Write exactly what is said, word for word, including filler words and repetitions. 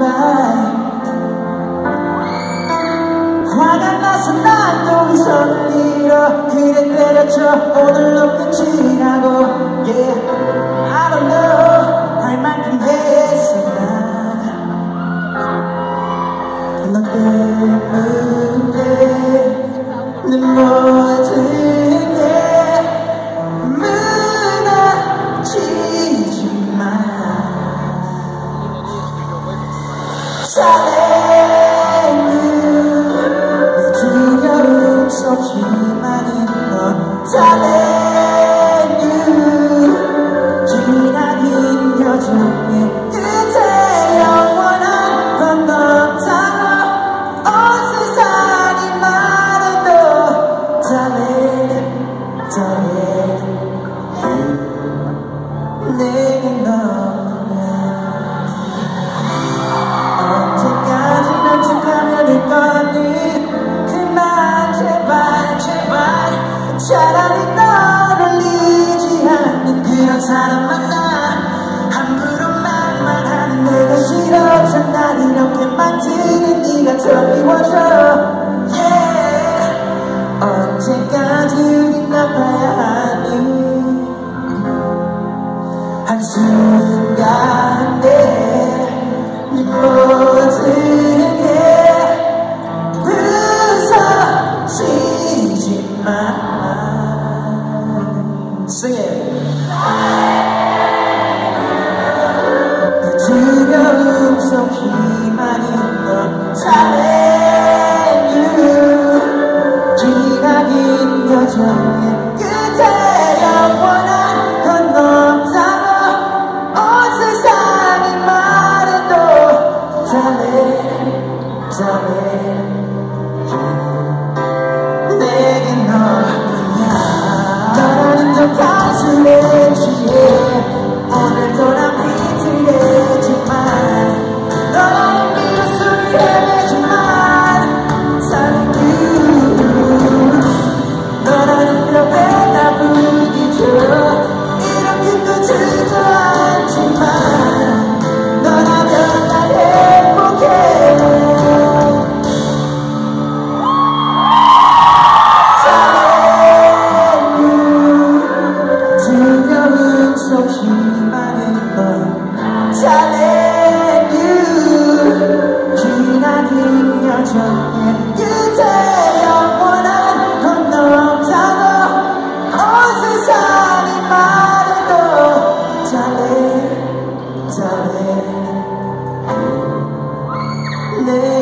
화가 나서 난 또 이 손을 밀어 그래 때려쳐 오늘로 끝이라고. Yeah, I don't know 할 만큼 했어 난. 너 때문에 내 모든 게 무너지지만 두려움 속히만 있던 Taeyang 기나긴 여정의 끝에 영원한 건 없다고 온 세상이 말해도 Taeyang, Taeyang 내게 너야. 언제까지 난 척하면 될 거니 그만 제발 제발 차라리 너를 잊지 않는 그런 사람 만나. 함부로 말만 하는 내가 싫어. 날 이렇게 만드는 네가 더 미워져. Yeah, 언제까지 우린 나빠야 하니 한순간에 네 모든 게 부서지지만. Sing it. 두려움 속히만 있던 Taeyang 기나긴 여정의 끝에 영원한 건 없다고 온 세상이 말해도 Taeyang, Taeyang 내게 너뿐이야. 너라는 저 단순해지게 오늘도 난 비틀대지만 너라는 미소를 헤매지만 사는 you 너라는 벽에 나 부딪혀 이렇게 끝을 좋아하지만 너라면 난 행복해. 두려움 속히만 있던 Taeyang 기나긴 여정의 끝에 영원한 건 없다고 온 세상이 말해도 Taeyang, Taeyang 내